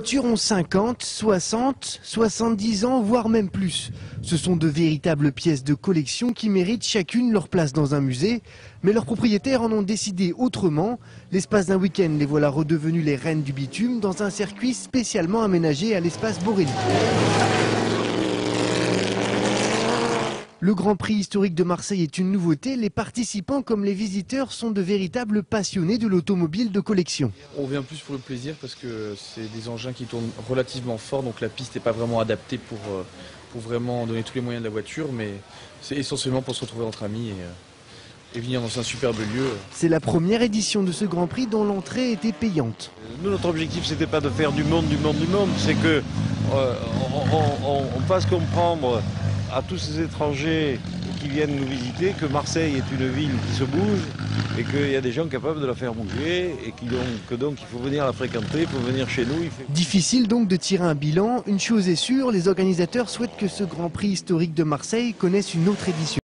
Les voitures ont 50, 60, 70 ans, voire même plus. Ce sont de véritables pièces de collection qui méritent chacune leur place dans un musée. Mais leurs propriétaires en ont décidé autrement. L'espace d'un week-end, les voilà redevenus les reines du bitume dans un circuit spécialement aménagé à l'espace Borély. Le Grand Prix historique de Marseille est une nouveauté. Les participants comme les visiteurs sont de véritables passionnés de l'automobile de collection. On vient plus pour le plaisir parce que c'est des engins qui tournent relativement fort, donc la piste n'est pas vraiment adaptée pour vraiment donner tous les moyens de la voiture, mais c'est essentiellement pour se retrouver entre amis et venir dans un superbe lieu. C'est la première édition de ce Grand Prix dont l'entrée était payante. Nous, notre objectif, c'était pas de faire du monde, c'est que on fasse comprendre à tous ces étrangers qui viennent nous visiter que Marseille est une ville qui se bouge et qu'il y a des gens capables de la faire bouger et que donc il faut venir la fréquenter, il faut venir chez nous. Difficile donc de tirer un bilan. Une chose est sûre, les organisateurs souhaitent que ce Grand Prix historique de Marseille connaisse une autre édition.